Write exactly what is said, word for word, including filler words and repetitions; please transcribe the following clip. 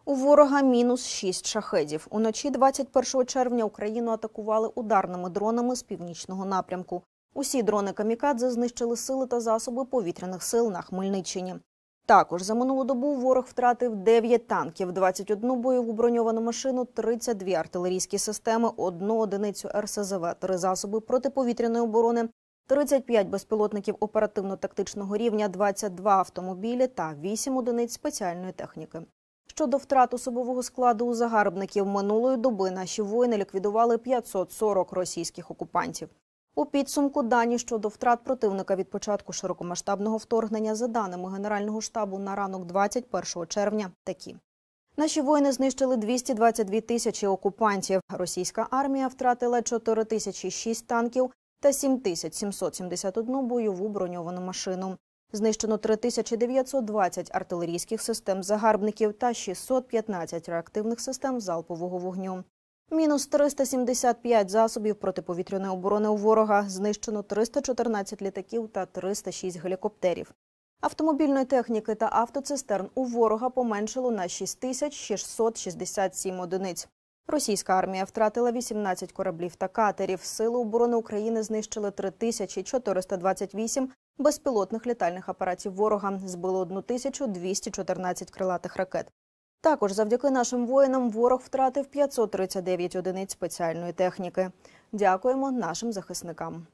У ворога мінус шість шахедів. Уночі двадцять першого червня Україну атакували ударними дронами з північного напрямку. Усі дрони «Камікадзе» знищили сили та засоби повітряних сил на Хмельниччині. Також за минулу добу ворог втратив дев'ять танків, двадцять одну бойову броньовану машину, тридцять дві артилерійські системи, одну одиницю ер ес зе ве, три засоби протиповітряної оборони, тридцять п'ять безпілотників оперативно-тактичного рівня, двадцять два автомобілі та вісім одиниць спеціальної техніки. Щодо втрат особового складу у загарбників, минулої доби наші воїни ліквідували п'ятсот сорок російських окупантів. У підсумку дані щодо втрат противника від початку широкомасштабного вторгнення, за даними Генерального штабу, на ранок двадцять першого червня такі. Наші воїни знищили двісті двадцять дві тисячі окупантів. Російська армія втратила чотири тисячі шість танків та сім тисяч сімсот сімдесят одну бойову броньовану машину. Знищено три тисячі дев'ятсот двадцять артилерійських систем загарбників та шістсот п'ятнадцять реактивних систем залпового вогню. Мінус триста сімдесят п'ять засобів протиповітряної оборони у ворога, знищено триста чотирнадцять літаків та триста шість гелікоптерів. Автомобільної техніки та автоцистерн у ворога поменшало на шість тисяч шістсот шістдесят сім одиниць. Російська армія втратила вісімнадцять кораблів та катерів. Сили оборони України знищили три тисячі чотириста двадцять вісім безпілотних літальних апаратів ворога, збили тисячу двісті чотирнадцять крилатих ракет. Також завдяки нашим воїнам ворог втратив п'ятсот тридцять дев'ять одиниць спеціальної техніки. Дякуємо нашим захисникам.